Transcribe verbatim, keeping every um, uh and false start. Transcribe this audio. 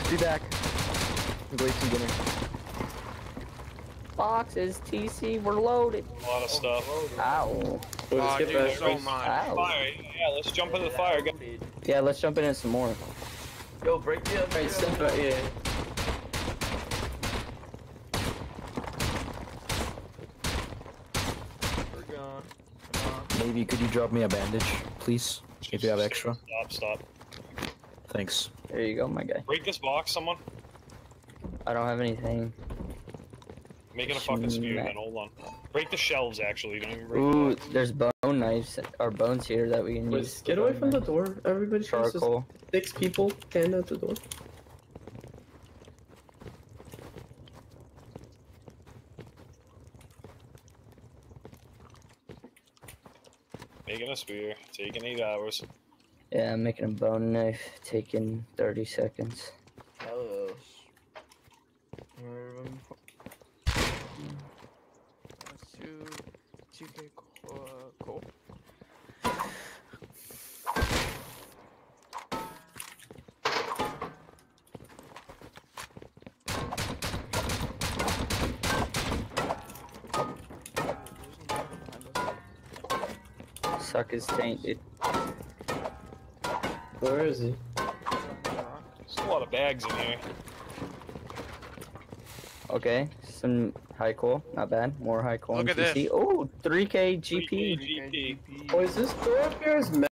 Be back. I'm going to dinner. Boxes, T C, we're loaded. A lot of stuff. Ow. Oh, Let's dude, get back. so much. Ow. Fire. Yeah, let's jump into the fire. Get Yeah, let's jump in and some more. Yo, break the other. Alright, step out, yeah. We're gone. Come on. Navy, could you drop me a bandage, please? If you have extra. Stop, stop. Thanks. There you go, my guy. Break this box, someone. I don't have anything. Making a fucking spear, Smack. man. Hold on. Break the shelves, actually. Don't even break Ooh, the box. there's bone knives or bones here that we can Wait, use. get away from the door. Everybody tries to Charcoal. six people stand at the door. Making a spear. Taking eight hours. Yeah, I'm making a bone knife, taking thirty seconds. Hello. Let's do two K coal. Uh, coal. Suck his taint, dude. Where is he? There's a lot of bags in here. Okay, some high coal, not bad. More high coal. Look and at T C. Oh, three K G P. G P. Oh, is this door up here? Is